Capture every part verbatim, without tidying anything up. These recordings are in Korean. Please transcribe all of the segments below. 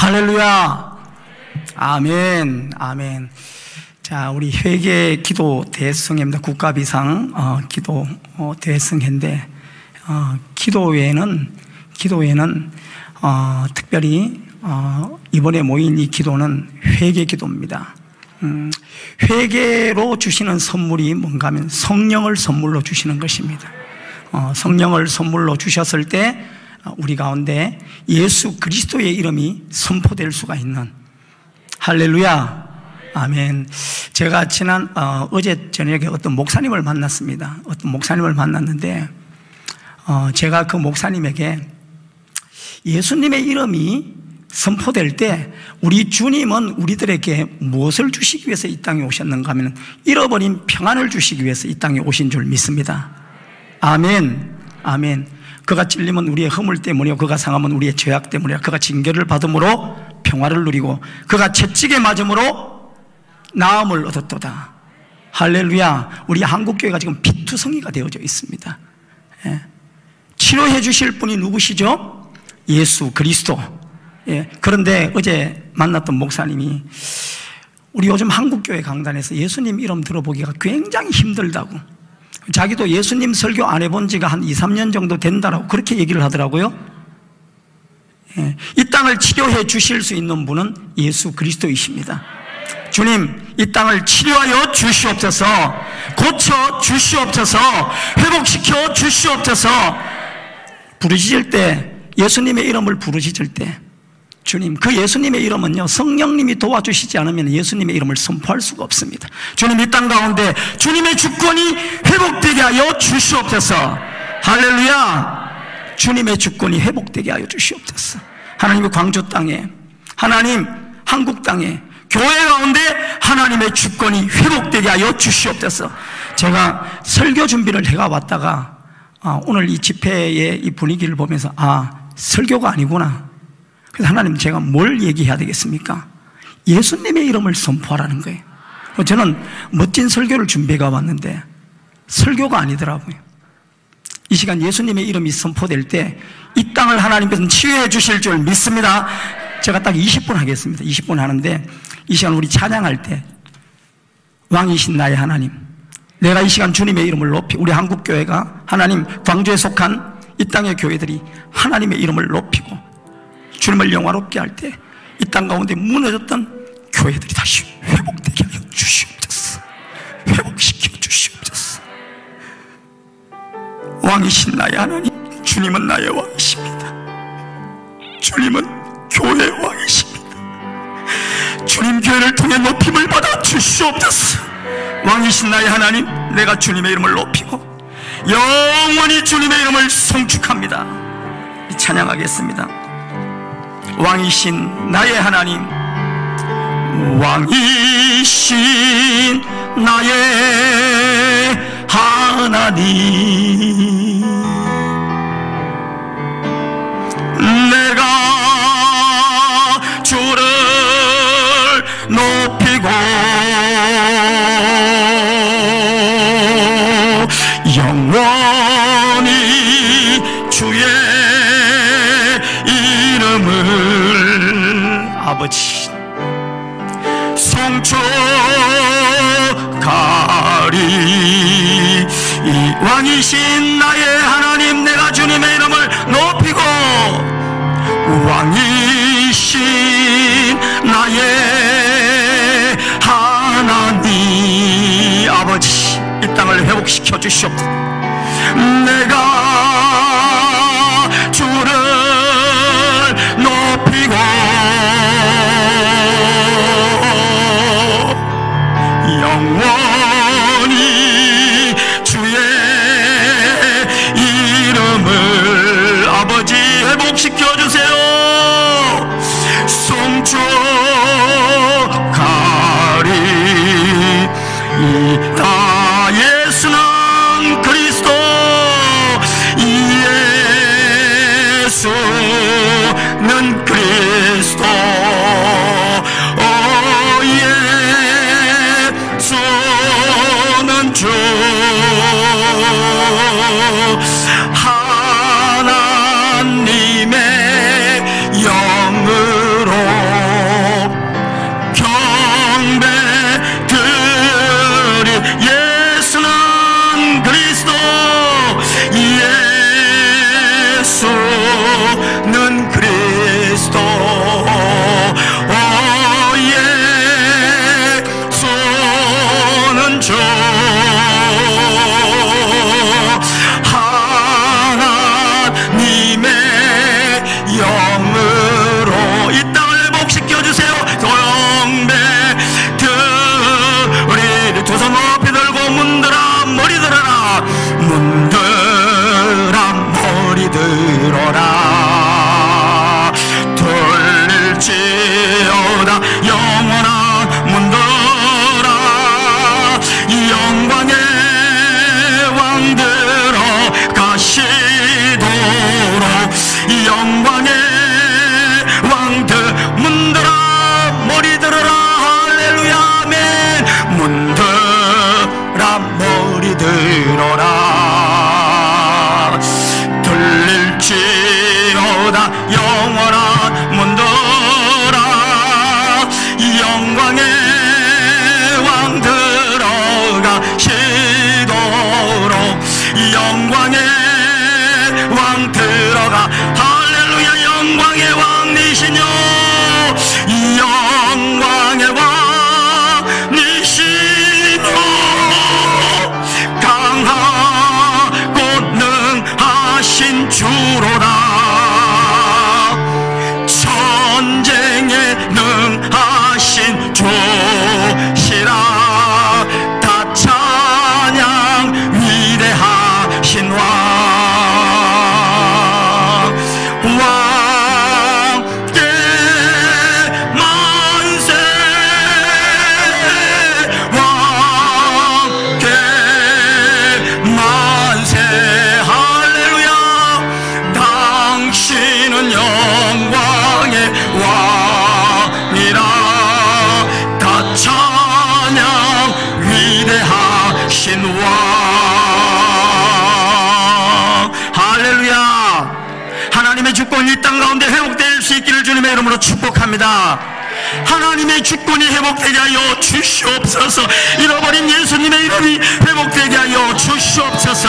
할렐루야. 아멘. 아멘. 자, 우리 회계 기도 대성회입니다. 국가비상 어, 기도 어, 대성회인데 어, 기도 외에는 기도 외에는 어, 특별히 어, 이번에 모인 이 기도는 회계 기도입니다. 음, 회계로 주시는 선물이 뭔가 하면 성령을 선물로 주시는 것입니다. 어, 성령을 선물로 주셨을 때 우리 가운데 예수 그리스도의 이름이 선포될 수가 있는, 할렐루야. 아멘. 제가 지난 어, 어제 저녁에 어떤 목사님을 만났습니다. 어떤 목사님을 만났는데 어, 제가 그 목사님에게 예수님의 이름이 선포될 때 우리 주님은 우리들에게 무엇을 주시기 위해서 이 땅에 오셨는가 하면 잃어버린 평안을 주시기 위해서 이 땅에 오신 줄 믿습니다. 아멘. 아멘. 그가 찔림은 우리의 허물 때문이요 그가 상함은 우리의 죄악 때문이라. 그가 징계를 받음으로 평화를 누리고 그가 채찍에 맞음으로 나음을 얻었도다. 할렐루야. 우리 한국교회가 지금 피투성이가 되어져 있습니다. 예. 치료해 주실 분이 누구시죠? 예수 그리스도. 예. 그런데 어제 만났던 목사님이 우리 요즘 한국교회 강단에서 예수님 이름 들어보기가 굉장히 힘들다고, 자기도 예수님 설교 안 해본 지가 한 이, 삼 년 정도 된다라고 그렇게 얘기를 하더라고요. 예. 이 땅을 치료해 주실 수 있는 분은 예수 그리스도이십니다. 주님, 이 땅을 치료하여 주시옵소서, 고쳐 주시옵소서, 회복시켜 주시옵소서. 부르짖을 때, 예수님의 이름을 부르짖을 때, 주님, 그 예수님의 이름은요, 성령님이 도와주시지 않으면 예수님의 이름을 선포할 수가 없습니다. 주님, 이 땅 가운데 주님의 주권이 회복되게 하여 주시옵소서. 할렐루야. 주님의 주권이 회복되게 하여 주시옵소서. 하나님의 광주 땅에, 하나님 한국 땅에, 교회 가운데 하나님의 주권이 회복되게 하여 주시옵소서. 제가 설교 준비를 해가 왔다가 아, 오늘 이 집회의 이 분위기를 보면서 아, 설교가 아니구나. 그래서 하나님, 제가 뭘 얘기해야 되겠습니까? 예수님의 이름을 선포하라는 거예요. 저는 멋진 설교를 준비해가 왔는데 설교가 아니더라고요. 이 시간 예수님의 이름이 선포될 때 이 땅을 하나님께서 치유해 주실 줄 믿습니다. 제가 딱 이십 분 하겠습니다. 이십 분 하는데 이 시간 우리 찬양할 때 왕이신 나의 하나님, 내가 이 시간 주님의 이름을 높이, 우리 한국교회가 하나님 광주에 속한 이 땅의 교회들이 하나님의 이름을 높이고 주님을 영화롭게 할 때 이 땅 가운데 무너졌던 교회들이 다시 회복되게 하여 주시옵소서. 회복시켜 주시옵소서. 왕이신 나의 하나님, 주님은 나의 왕이십니다. 주님은 교회의 왕이십니다. 주님 교회를 통해 높임을 받아 주시옵소서. 왕이신 나의 하나님, 내가 주님의 이름을 높이고 영원히 주님의 이름을 송축합니다. 찬양하겠습니다. 왕이신 나의 하나님, 왕이신 나의 하나님, 내가 주를 높이고 영원히 주의 이름을 아버지 송축하리. 이 왕이신 나의 하나님, 내가 주님의 이름을 높이고 왕이신 나의 하나님 아버지, 이 땅을 회복시켜 주시옵소서. 내가 주를 높이고 영원히 주의 이름을 아버지 회복시켜 주세요. 송축하리. 이 다 예수는 그리스도, 왕이라 다 찬양 위대하신 왕. 할렐루야. 하나님의 주권이 이 땅 가운데 회복될 수 있기를 주님의 이름으로 축복합니다. 하나님의 주권이 회복되게 하여 주시옵소서. 잃어버린 예수님의 이름이 회복되게 하여 주시옵소서.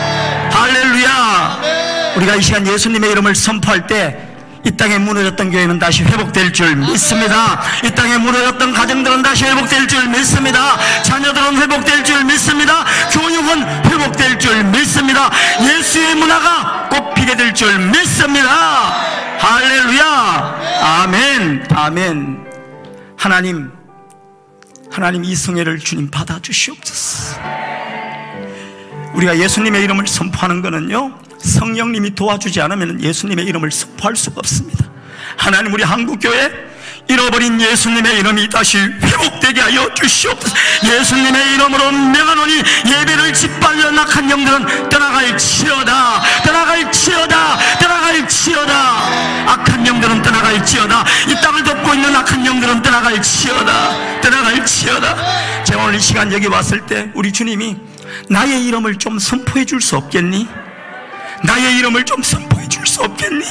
할렐루야. 우리가 이 시간 예수님의 이름을 선포할 때 이 땅에 무너졌던 교회는 다시 회복될 줄 믿습니다. 이 땅에 무너졌던 가정들은 다시 회복될 줄 믿습니다. 자녀들은 회복될 줄 믿습니다. 교육은 회복될 줄 믿습니다. 예수의 문화가 꽃피게 될 줄 믿습니다. 할렐루야. 아멘. 아멘. 하나님, 하나님 이 성회를 주님 받아주시옵소서. 우리가 예수님의 이름을 선포하는 것은요, 성령님이 도와주지 않으면 예수님의 이름을 선포할 수가 없습니다. 하나님, 우리 한국교회 잃어버린 예수님의 이름이 다시 회복되게 하여 주시옵소서. 예수님의 이름으로 명하노니 예배를 짓밟려 낙한 영들은 떠나갈지어다. 떠나갈지어다. 떠나갈지어다. 악한 영들은 떠나갈지어다. 이 땅을 덮고 있는 악한 영들은 떠나갈지어다. 떠나갈지어다. 제가 오늘 이 시간 여기 왔을 때 우리 주님이 나의 이름을 좀 선포해 줄 수 없겠니? 나의 이름을 좀 선포해 줄 수 없겠니?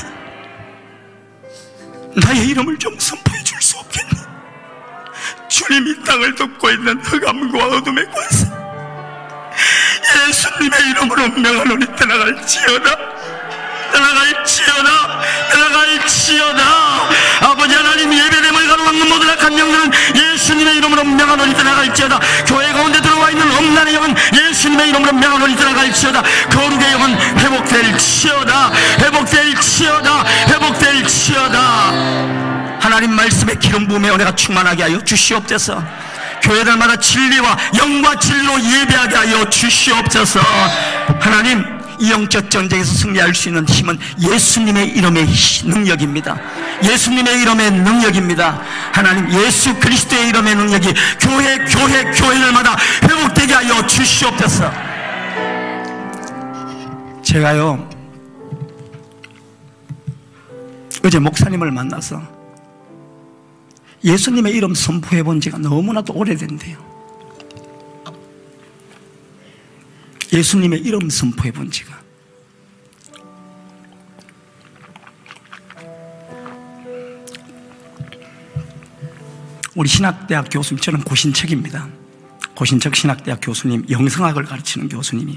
나의 이름을 좀 선포해 줄 수 없겠니? 주님이 땅을 덮고 있는 흑암과 어둠의 권세, 예수님의 이름으로 명하노니 떠나갈지어다. 떠나갈지어다. 떠나갈지어다. 아버지 하나님, 예배됨을 가로막는 모든 악한 영들은 예수님의 이름으로 명하노니 떠나갈지어다. 교회 가운데 들어와 있는 엄난의 영은 예수님의 이름으로 명하노니 떠나갈지어다. 거룩의 영은 회복될지어다. 회복될지어다. 회복될지어다. 하나님 말씀의 기름 부음에 은혜가 충만하게 하여 주시옵소서. 교회들마다 진리와 영과 진리로 예배하게 하여 주시옵소서. 하나님, 이 영적 전쟁에서 승리할 수 있는 힘은 예수님의 이름의 능력입니다. 예수님의 이름의 능력입니다. 하나님, 예수 그리스도의 이름의 능력이 교회 교회 교회들마다 회복되게 하여 주시옵소서. 제가요, 어제 목사님을 만나서 예수님의 이름 선포해 본 지가 너무나도 오래된대요. 예수님의 이름 선포해 본 지가. 우리 신학대학 교수님, 저는 고신척입니다. 고신척 신학대학 교수님, 영성학을 가르치는 교수님이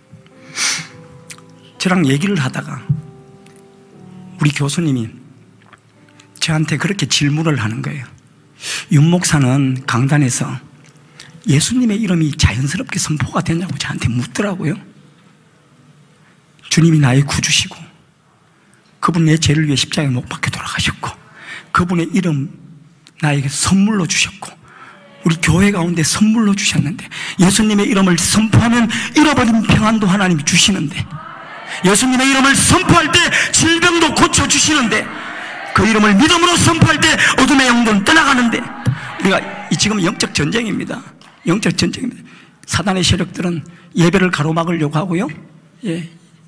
저랑 얘기를 하다가 우리 교수님이 저한테 그렇게 질문을 하는 거예요. 윤 목사는 강단에서 예수님의 이름이 자연스럽게 선포가 되냐고 저한테 묻더라고요. 주님이 나의 구주시고 그분 내 죄를 위해 십자가에 못 박혀 돌아가셨고 그분의 이름 나에게 선물로 주셨고 우리 교회 가운데 선물로 주셨는데 예수님의 이름을 선포하면 잃어버린 평안도 하나님이 주시는데 예수님의 이름을 선포할 때 질병도 고쳐주시는데 그 이름을 믿음으로 선포할 때 어둠의 영들은 떠나가는데 우리가 이 지금 영적 전쟁입니다. 영적 전쟁입니다. 사단의 세력들은 예배를 가로막으려고 하고요, 예.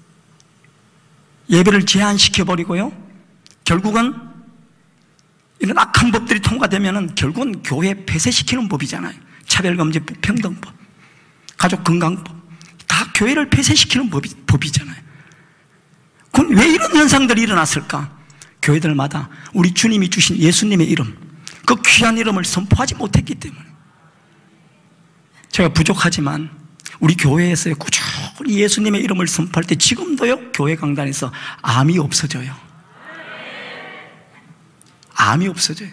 예배를 제한시켜버리고요, 결국은 이런 악한 법들이 통과되면은 결국은 교회 폐쇄시키는 법이잖아요. 차별금지법, 평등법, 가족건강법, 다 교회를 폐쇄시키는 법이, 법이잖아요. 그럼 왜 이런 현상들이 일어났을까? 교회들마다 우리 주님이 주신 예수님의 이름, 그 귀한 이름을 선포하지 못했기 때문에. 제가 부족하지만 우리 교회에서 꾸준히 예수님의 이름을 선포할 때 지금도요, 교회 강단에서 암이 없어져요. 암이 없어져요.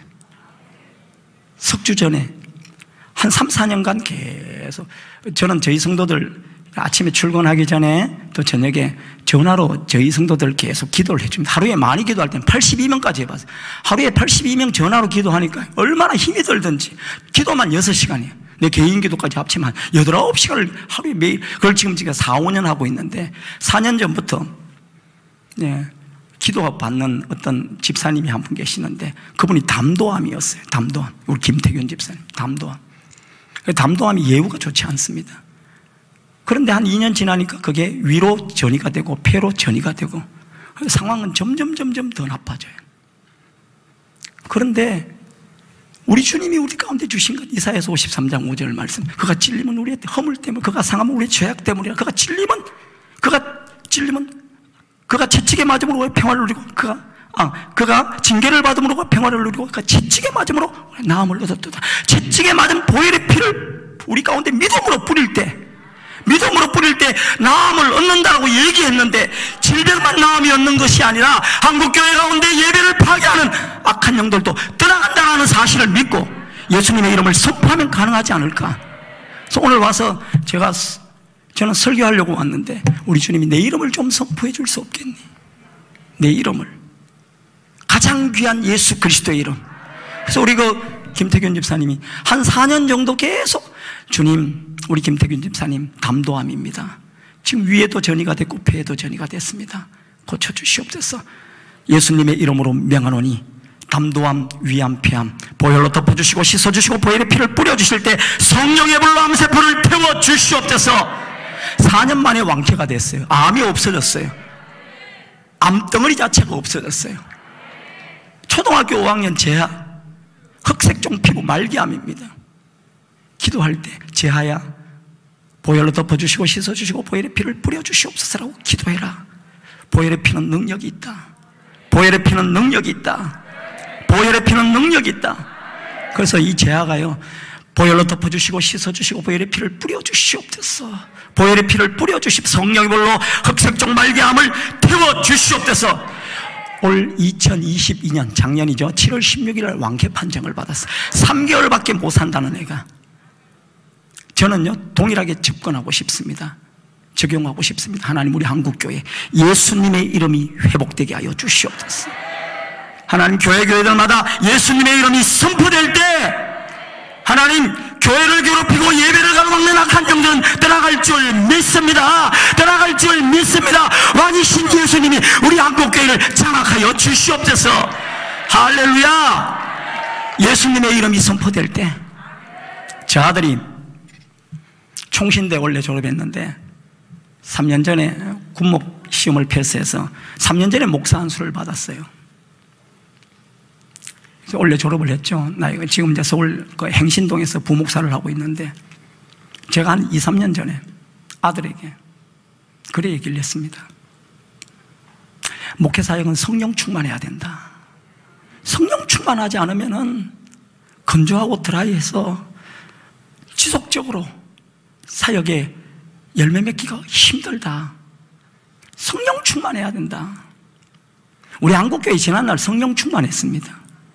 석주 전에 한 삼, 사 년간 계속 저는 저희 성도들 아침에 출근하기 전에 또 저녁에 전화로 저희 성도들 계속 기도를 해줍니다. 하루에 많이 기도할 때는 팔십이 명까지 해봤어요. 하루에 팔십이 명 전화로 기도하니까 얼마나 힘이 들든지. 기도만 여섯 시간이에요. 내 개인 기도까지 합치면 여덟, 아홉 시간을 하루에 매일. 그걸 지금 제가 사, 오 년 하고 있는데 사 년 전부터 네, 기도 받는 어떤 집사님이 한 분 계시는데 그분이 담도암이었어요. 담도암. 우리 김태균 집사님. 담도암. 담도암이 예후가 좋지 않습니다. 그런데 한 이 년 지나니까 그게 위로 전이가 되고 폐로 전이가 되고 상황은 점점 점점 더 나빠져요. 그런데 우리 주님이 우리 가운데 주신 것, 이사야서 오십삼 장 오 절 말씀, 그가 찔림은 우리의 허물 때문에, 그가 상함은 우리의 죄악 때문이라. 그가 찔림은 그가 찔림은 그가 채찍에 맞음으로 우리의 평화를 누리고, 그가 아 그가 징계를 받음으로 평화를 누리고, 그가 채찍에 맞음으로 나음을 얻었도다. 채찍에 맞은 보혈의 피를 우리 가운데 믿음으로 뿌릴 때, 믿음으로 뿌릴 때 나음을 얻는다고 얘기했는데, 질병만 나음이 얻는 것이 아니라 한국교회 가운데 예배를 파괴하는 악한 영들도 떠나간다는 사실을 믿고 예수님의 이름을 선포하면 가능하지 않을까. 그래서 오늘 와서 제가 저는 설교하려고 왔는데, 우리 주님이 내 이름을 좀 선포해 줄 수 없겠니? 내 이름을, 가장 귀한 예수 그리스도의 이름. 그래서 우리 그 김태균 집사님이 한 사 년 정도 계속, 주님, 우리 김태균 집사님 담도암입니다. 지금 위에도 전이가 됐고 폐에도 전이가 됐습니다. 고쳐주시옵소서. 예수님의 이름으로 명하노니 담도암, 위암, 폐암 보혈로 덮어주시고 씻어주시고 보혈의 피를 뿌려주실 때 성령의 불로 암세포를 태워주시옵소서. 사 년 만에 완쾌가 됐어요. 암이 없어졌어요. 암덩어리 자체가 없어졌어요. 초등학교 오 학년 재하, 흑색종 피부 말기암입니다. 기도할 때 재하야, 보혈로 덮어주시고 씻어주시고 보혈의 피를 뿌려주시옵소서라고 기도해라. 보혈의 피는 능력이 있다. 보혈의 피는 능력이 있다. 보혈의 피는 능력이 있다. 그래서 이 재하가요, 보혈로 덮어주시고 씻어주시고 보혈의 피를 뿌려주시옵소서. 보혈의 피를 뿌려주십, 성령의 불로 흑색종 말기암을 태워주시옵소서. 올 이천이십이 년, 작년이죠, 칠월 십육일 날 완쾌 판정을 받았어. 삼 개월밖에 못 산다는 애가. 저는요 동일하게 접근하고 싶습니다. 적용하고 싶습니다. 하나님, 우리 한국교회 예수님의 이름이 회복되게 하여 주시옵소서. 하나님, 교회 교회들마다 예수님의 이름이 선포될 때 하나님, 교회를 괴롭히고 예배를 가로막는 악한 영들은 떠나갈 줄 믿습니다. 떠나갈 줄 믿습니다. 왕이신 예수님이 우리 한국교회를 장악하여 주시옵소서. 할렐루야. 예수님의 이름이 선포될 때, 저 아들이 총신대 원래 졸업했는데 삼 년 전에 군목 시험을 패스해서 삼 년 전에 목사 안수를 받았어요. 그래서 원래 졸업을 했죠. 나 지금 이제 서울 그 행신동에서 부목사를 하고 있는데, 제가 한 이, 삼 년 전에 아들에게 그래 얘기를 했습니다. 목회 사역은 성령 충만해야 된다. 성령 충만하지 않으면은 건조하고 드라이해서 지속적으로 사역에 열매 맺기가 힘들다. 성령 충만해야 된다. 우리 한국교회 지난날 성령 충만했습니다.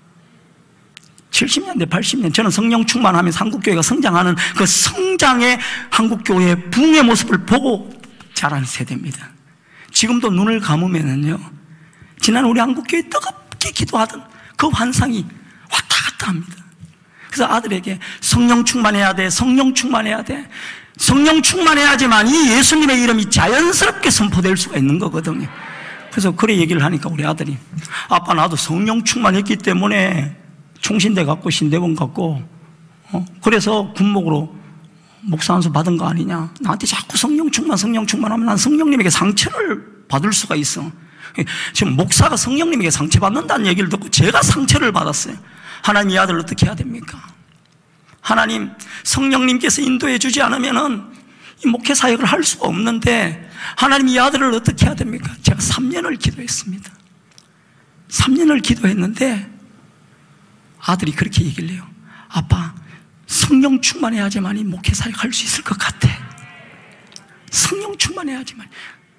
칠십 년대, 팔십 년 저는 성령 충만하면서 한국교회가 성장하는 그 성장의 한국교회의 부흥의 모습을 보고 자란 세대입니다. 지금도 눈을 감으면은요, 지난 우리 한국교회 뜨겁게 기도하던 그 환상이 왔다 갔다 합니다. 그래서 아들에게 성령 충만해야 돼, 성령 충만해야 돼, 성령 충만해야지만 이 예수님의 이름이 자연스럽게 선포될 수가 있는 거거든요. 그래서 그래 얘기를 하니까 우리 아들이, 아빠 나도 성령 충만했기 때문에 총신대 갖고 신대원 갖고 어? 그래서 군목으로 목사 안수 받은 거 아니냐, 나한테 자꾸 성령 충만 성령 충만하면 난 성령님에게 상처를 받을 수가 있어. 지금 목사가 성령님에게 상처받는다는 얘기를 듣고 제가 상처를 받았어요. 하나님, 이 아들을 어떻게 해야 됩니까? 하나님, 성령님께서 인도해 주지 않으면은 이 목회 사역을 할 수가 없는데 하나님, 이 아들을 어떻게 해야 됩니까? 제가 삼 년을 기도했습니다. 삼 년을 기도했는데 아들이 그렇게 얘기를 해요. 아빠, 성령 충만해야지만 이 목회 사역 할 수 있을 것 같아. 성령 충만해야지만.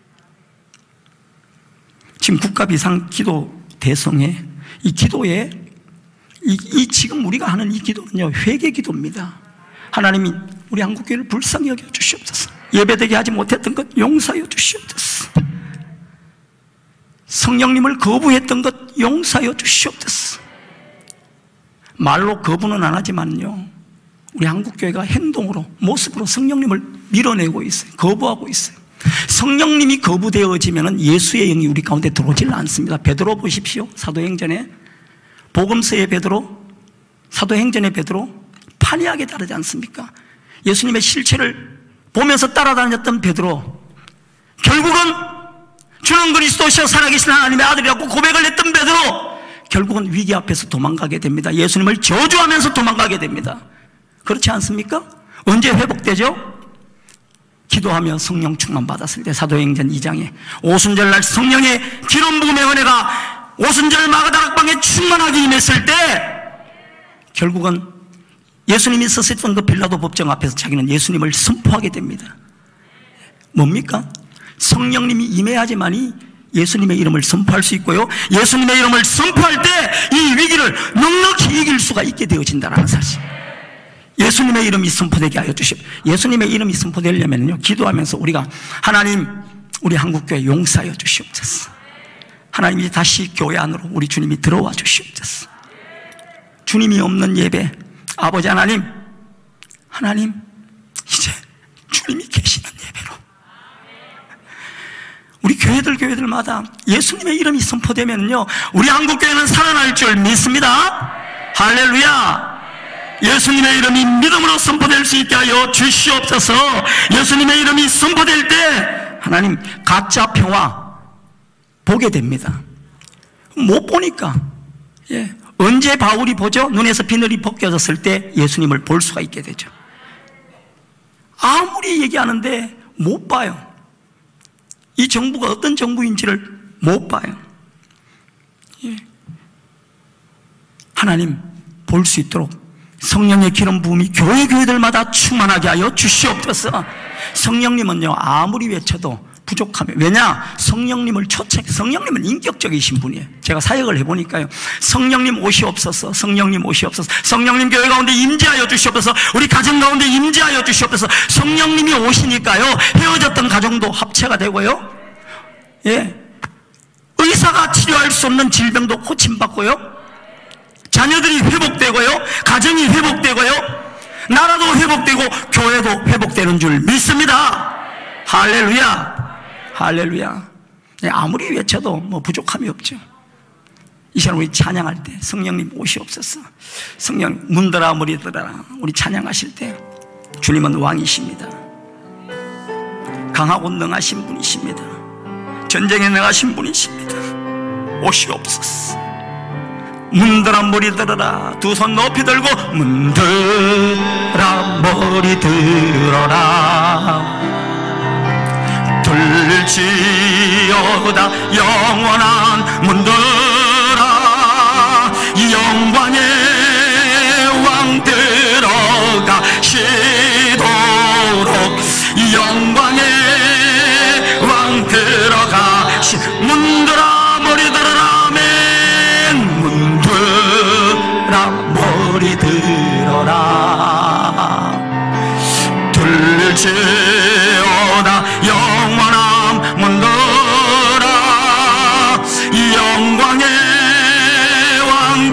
지금 국가 비상 기도 대성회, 이 기도에 이, 이 지금 우리가 하는 이 기도는요, 회개 기도입니다. 하나님이 우리 한국교회를 불쌍히 여겨 주시옵소서. 예배되게 하지 못했던 것 용서하여 주시옵소서. 성령님을 거부했던 것 용서하여 주시옵소서. 말로 거부는 안 하지만요, 우리 한국교회가 행동으로, 모습으로 성령님을 밀어내고 있어요. 거부하고 있어요. 성령님이 거부되어지면 예수의 영이 우리 가운데 들어오질 않습니다. 베드로 보십시오. 사도행전에 복음서의 베드로, 사도행전의 베드로 판이하게 다르지 않습니까? 예수님의 실체를 보면서 따라다녔던 베드로, 결국은 주는 그리스도시여 살아계신 하나님의 아들이라고 고백을 했던 베드로, 결국은 위기 앞에서 도망가게 됩니다. 예수님을 저주하면서 도망가게 됩니다. 그렇지 않습니까? 언제 회복되죠? 기도하며 성령 충만 받았을 때. 사도행전 이 장에 오순절 날 성령의 기름 부음의 은혜가 오순절 마가다락방에 충만하게 임했을 때 결국은 예수님이 썼었던 그 빌라도 법정 앞에서 자기는 예수님을 선포하게 됩니다. 뭡니까? 성령님이 임해야지만이 예수님의 이름을 선포할 수 있고요, 예수님의 이름을 선포할 때 이 위기를 넉넉히 이길 수가 있게 되어진다는 사실. 예수님의 이름이 선포되게 하여 주십시오. 예수님의 이름이 선포되려면요, 기도하면서 우리가 하나님, 우리 한국교회 용서하여 주시옵소서. 하나님, 이제 다시 교회 안으로 우리 주님이 들어와 주시옵소서. 주님이 없는 예배, 아버지 하나님, 하나님 이제 주님이 계시는 예배로 우리 교회들 교회들마다 예수님의 이름이 선포되면요, 우리 한국교회는 살아날 줄 믿습니다. 할렐루야. 예수님의 이름이 믿음으로 선포될 수 있게 하여 주시옵소서. 예수님의 이름이 선포될 때 하나님 가짜 평화 보게 됩니다. 못 보니까, 예. 언제 바울이 보죠? 눈에서 비늘이 벗겨졌을 때 예수님을 볼 수가 있게 되죠. 아무리 얘기하는데 못 봐요. 이 정부가 어떤 정부인지를 못 봐요. 예. 하나님 볼 수 있도록 성령의 기름 부음이 교회 교회들마다 충만하게 하여 주시옵소서. 성령님은요, 아무리 외쳐도 부족하며, 왜냐? 성령님을 초청, 성령님은 인격적이신 분이에요. 제가 사역을 해보니까요, 성령님 오시옵소서, 성령님 오시옵소서, 성령님 교회 가운데 임재하여 주시옵소서, 우리 가정 가운데 임재하여 주시옵소서. 성령님이 오시니까요, 헤어졌던 가정도 합체가 되고요, 예, 의사가 치료할 수 없는 질병도 고침받고요, 자녀들이 회복되고요, 가정이 회복되고요, 나라도 회복되고 교회도 회복되는 줄 믿습니다. 할렐루야. 할렐루야. 아무리 외쳐도 뭐 부족함이 없죠. 이 시간 우리 찬양할 때 성령님 오시옵소서. 성령, 문들아 머리들아, 우리 찬양하실 때 주님은 왕이십니다. 강하고 능하신 분이십니다. 전쟁에 능하신 분이십니다. 오시옵소서. 문들아 머리 들어라, 두 손 높이 들고 문들아 머리 들어라. 들지어다 영원한 문들아, 영광의 왕 들어가시도록, 영광의 왕 들어가시. 문들아 머리 들어라. 아멘. 문들아 머리 들어라. 들지어다 영원한 문들아, 영광의 왕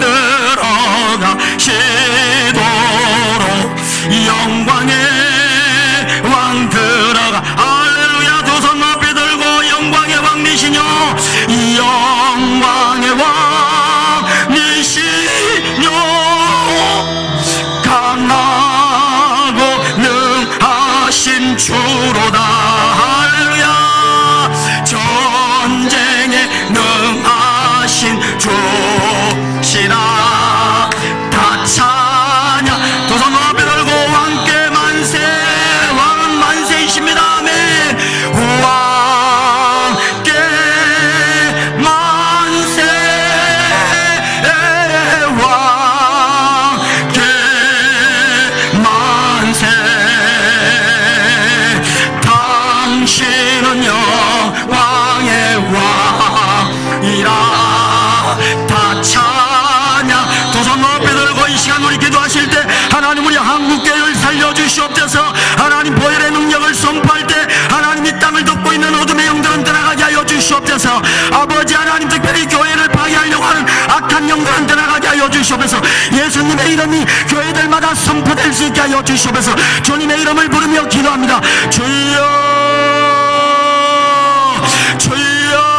들어가시도록, 영광의 왕 들어가. 할렐루야. 두 손 높이 들고 영광의 왕 니시뇨, 영광의 왕 니시뇨, 강하고 능하신 주로다. 할렐루야. 전쟁에 능하신 주시라. 다 찬양. 두 손 높이 들고 왕께 만세. 왕은 만세이십니다. 아멘. 왕께 만세. 왕께 만세. 당신은 영광의 왕이라. 다 찬양. 두 손 높이 들고 이 시간 우리 기도하실 때 하나님, 우리 한국교회를 살려주시옵소서. 하나님 보혈의 능력을 선포할 때 하나님 이 땅을 덮고 있는 어둠의 영들은 떠나가게 하여 주시옵소서. 아버지 하나님, 특별히 교회를 파괴하려고 하는 악한 영들은 떠나가게 하여 주시옵소서. 예수님의 이름이 교회들마다 선포될 수 있게 하여 주시옵소서. 주님의 이름을 부르며 기도합니다. 주여, 주여,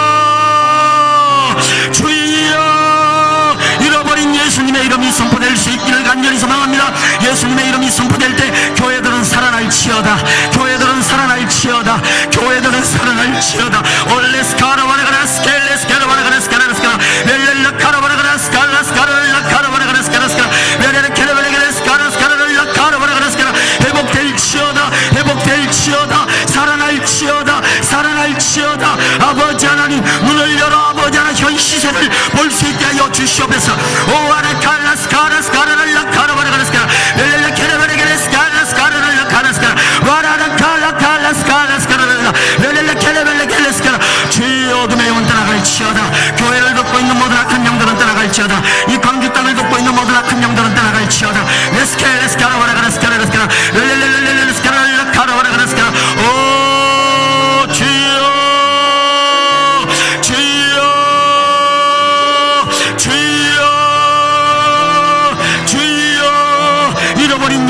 주여. 잃어버린 예수님의 이름이 선포될 수 있기를 간절히 소망합니다. 예수님의 이름이 선포될 때 교회들은 살아날지어다. 교회들은 살아날지어다. 교회들은 살아날지어다. 올레스카라바레가라스켈레스카라바레가라스카라스카라 렐렐라카라바레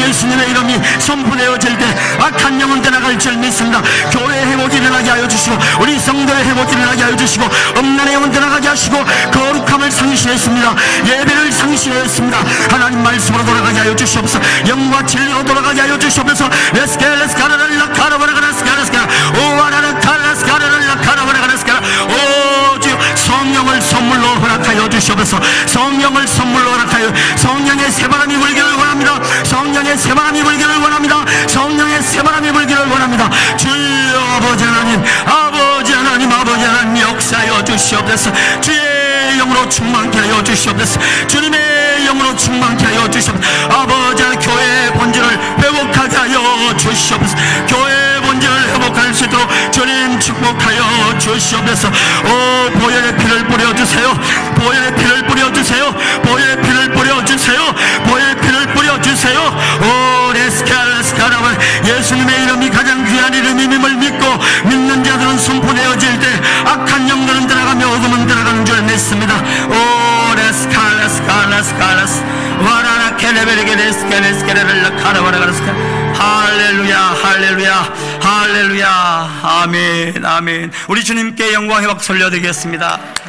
예수님의 이름이 선포되어질 때 악한 영은 떠나갈 줄 믿습니다. 교회 회복이 일어나게 하여 주시고 우리 성도의 회복이 일어나게 하여 주시고 음란의 영은 떠나가게 하시고 거룩함을 상실했습니다. 예배를 상실했습니다. 하나님 말씀으로 돌아가게 하여 주시옵소서. 영과 진리로 돌아가게 하여 주시옵소서. 오주 성령을 선물로 허락하여 주시옵소서. 성령을 선물로 허락하여 성령의 새바람이 불기를 원합니다. 성령의 새바람이 불기를 원합니다. 성령의 새바람이 불기를 원합니다. 주여 아버지 하나님, 아버지 하나님, 아버지 하나님 역사하여 주시옵소서. 주의 영으로 충만케 하여 주시옵소서. 주님의 영으로 충만케 하여 주시옵소서. 아버지 하나님 교회의 본질을 회복하게 하여 주시옵소서. 교회의 본질을 회복할 수 있도록 주님 축복하여 주시옵소서. 오 보혈의 피를 뿌려주세요. 보혈의 피를 뿌려주세요. 보혈의 피를 뿌려주세요. 보혈의 피를 뿌려주세요. 오 레스카라스카라바 예수님의 이름이 가장 귀한 이름임을 믿고 믿는 자들은 선포되어질 때 악한 영들은 들어가며 어둠은 들어가는 줄 믿습니다. 오 레스카라스카라스카라스 와라라 켈레베르게 레스케레스케레를 카라바라가라스카 할렐루야 할렐루야 할렐루야 아멘 아멘. 우리 주님께 영광 회복 돌려드리겠습니다.